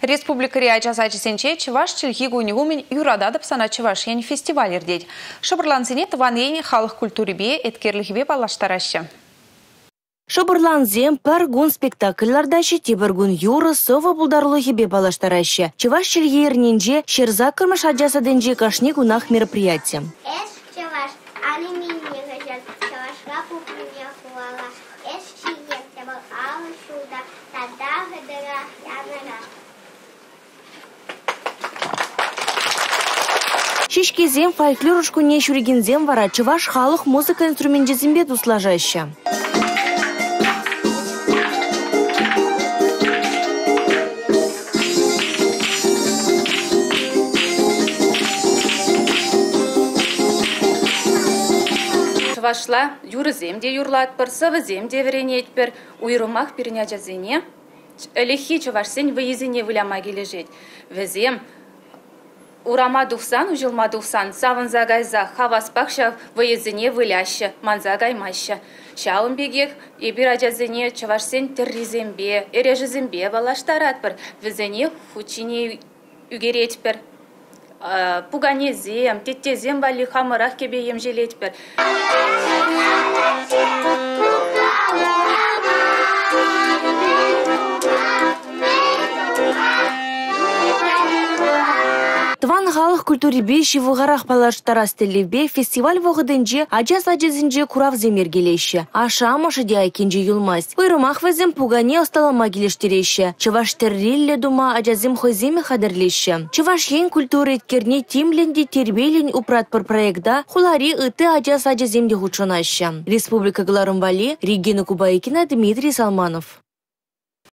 Республика Риачасачи сенче Чеваш Чильхи гунигумен юрададып сана Чеваш ян фестиваль ердеть. Шабырлансене тыван ени халық культурибе эткерлихибе балаштарашы. Шабырланзем пар гун спектакльлардачы тебір гун юры сова булдарлыхибе балаштарашы. Чеваш Чильхи ерненже шерзак кырмыш аджасаденже кашни гунах мероприятие. Шишкезем фольклорушку не шуригензем вара Чеваш халық музыка инструментизмбе туслажаща. Чевашла юрыземде юрлатпыр, сывыземде веренетпір, уйрымах перенячазене, лихи чевашсен выезіне выляма кележет. Везем урама дуфсан, ужилма дуфсан, савын загайза, хаваспақша выезіне выляща, манза гаймаща. Шауын бегек, ебір ажазене чевашсен терризембе, эрежізембе балаштаратпыр, везене хучине үгеретпір. Пуганезем, теттезем вали хамырах кебе емжелетпір. Тван халық культурибе шивуғарақ балаштарас телебе фестиваль вғыдынже аджас-аджазынже курав земергелеші. Аша-амашы де айкенже юлмасть. Уйрымақ везем пугане осталама келештереші. Чеваш террилле дума аджазым хойземе хадырлеші. Чеваш ен культуры еткерне тимленде тербейлен упратпыр проекта хулари ыты аджас-аджаземде хучынашы. Республика Гларымвали, Регина Кубайкина, Дмитрий Салманов.